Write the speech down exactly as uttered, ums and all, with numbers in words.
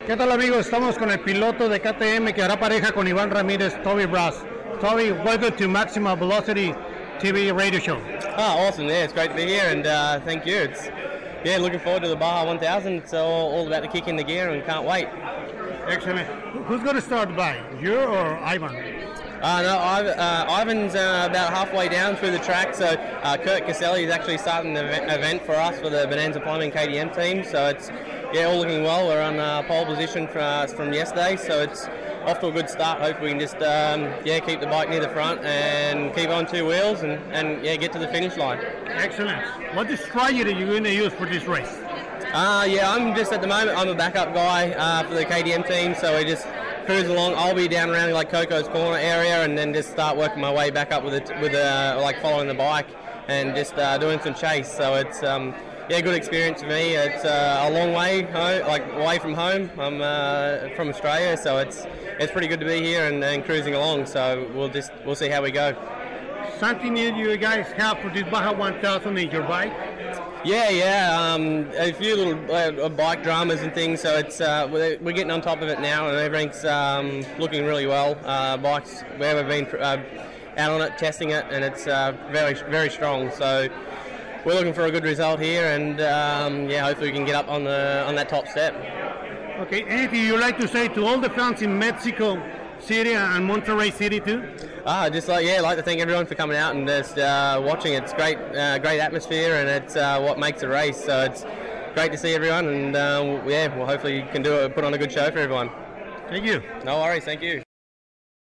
¿Qué tal, amigos? Estamos con el piloto de K T M que hará pareja con Iván Ramírez, Toby Brass. Toby, welcome to Maxima Velocity T V radio show. Oh, awesome! Yeah, it's great to be here, and uh, thank you. It's yeah, looking forward to the Baja one thousand. It's all, all about to kick in the gear, and can't wait. Excellent. Who's going to start by, you or Ivan? Uh, no, Iv- uh, Ivan's uh, about halfway down through the track, so uh, Kurt Caselli is actually starting the ev- event for us for the Bonanza Plumbing K D M team. So it's yeah, all looking well. We're on uh, pole position for, uh, from yesterday, so it's off to a good start. Hopefully we can just um, yeah keep the bike near the front and keep on two wheels and, and yeah get to the finish line. Excellent. What is strategy are you going to use for this race? Uh, yeah, I'm just at the moment I'm a backup guy uh, for the K D M team, so we just cruise along. I'll be down around like Coco's Corner area and then just start working my way back up with it with uh, like following the bike and just uh, doing some chase. So it's um, yeah, good experience for me. It's uh, a long way home, like away from home. I'm uh, from Australia, so it's it's pretty good to be here and, and cruising along. So we'll just we'll see how we go. Something new you guys have for this Baja one thousand in your bike? Yeah, yeah, um, a few little uh, bike dramas and things, so it's uh, we're, we're getting on top of it now, and everything's um, looking really well. Uh, bikes, we've been uh, out on it, testing it, and it's uh, very, very strong. So we're looking for a good result here, and um, yeah, hopefully we can get up on the on that top step. Okay, anything you'd like to say to all the fans in Mexico City and Monterrey City too? Ah, just like yeah, I'd like to thank everyone for coming out and just uh, watching. It's great, uh, great atmosphere, and it's uh, what makes a race. So it's great to see everyone, and uh, yeah, well, hopefully you can do it, put on a good show for everyone. Thank you. No worries, thank you.